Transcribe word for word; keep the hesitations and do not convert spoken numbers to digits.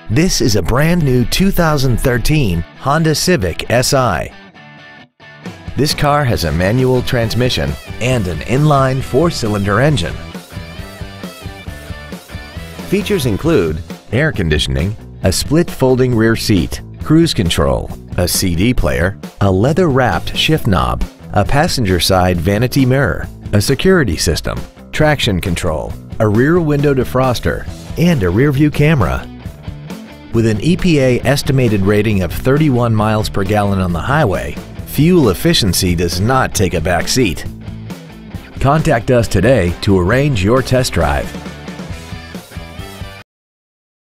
This is a brand new two thousand thirteen Honda Civic S I. This car has a manual transmission and an inline four-cylinder engine. Features include air conditioning, a split folding rear seat, cruise control, a C D player, a leather-wrapped shift knob, a passenger side vanity mirror, a security system, traction control, a rear window defroster, and a rear-view camera. With an E P A estimated rating of thirty-one miles per gallon on the highway, fuel efficiency does not take a back seat. Contact us today to arrange your test drive.